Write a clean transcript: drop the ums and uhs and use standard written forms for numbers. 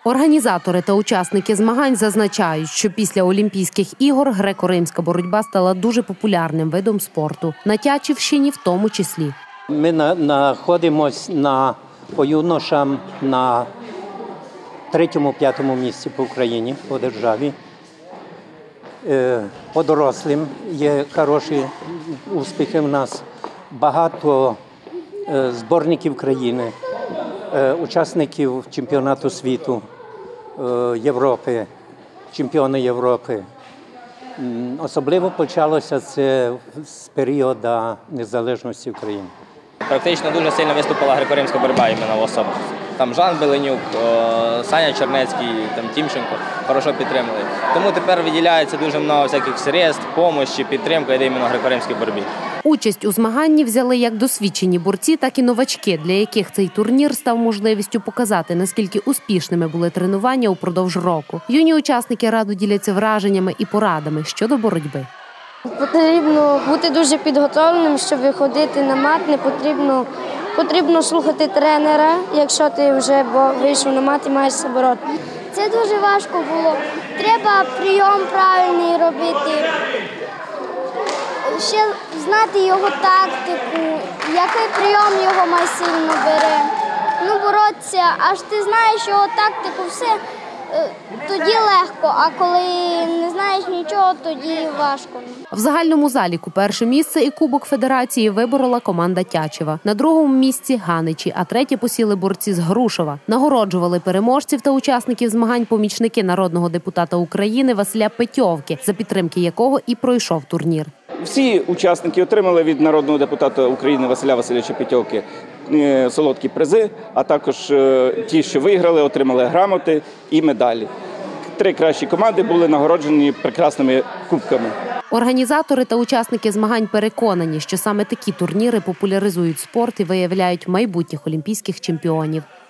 Організатори та учасники змагань зазначають, що після Олімпійських ігор греко-римська боротьба стала дуже популярним видом спорту. На Тячівщині в тому числі. Ми знаходимося по юношам на 3-5 місці по Україні, по державі. По дорослим є хороші успіхи в нас. Багато зборників країни, учасників чемпіонату світу, Європи, чемпіони Європи. Особливо почалося це з періоду незалежності України. Практично дуже сильно виступила греко-римська боротьба іменно в особах. Там Жан Беленюк, Саня Чернецький, Тімченко хорошо підтримали. Тому тепер виділяється дуже багато всяких средств, допомоги, підтримка йде іменно греко-римській боротьбі. Участь у змаганні взяли як досвідчені борці, так і новачки, для яких цей турнір став можливістю показати, наскільки успішними були тренування упродовж року. Юні учасники радо діляться враженнями і порадами щодо боротьби. Потрібно бути дуже підготовленим, щоб виходити на мат. Не потрібно слухати тренера, якщо ти вже вийшов на мат і маєш себе бороти. Це дуже важко було. Треба прийом правильний робити, ще знати його тактику, який прийом його майсильно бере. Боротися, аж ти знаєш його тактику, все, тоді легко, а коли не знаєш нічого, тоді важко. В загальному заліку перше місце і Кубок Федерації виборола команда Тячева. На другому місці – Ганичі, а третє посіли борці з Грушова. Нагороджували переможців та учасників змагань помічники народного депутата України Василя Петьовки, за підтримки якого і пройшов турнір. Всі учасники отримали від народного депутата України Василя Васильовича Петьовки солодкі призи, а також ті, що виграли, отримали грамоти і медалі. 3 кращі команди були нагороджені прекрасними кубками. Організатори та учасники змагань переконані, що саме такі турніри популяризують спорт і виявляють майбутніх олімпійських чемпіонів.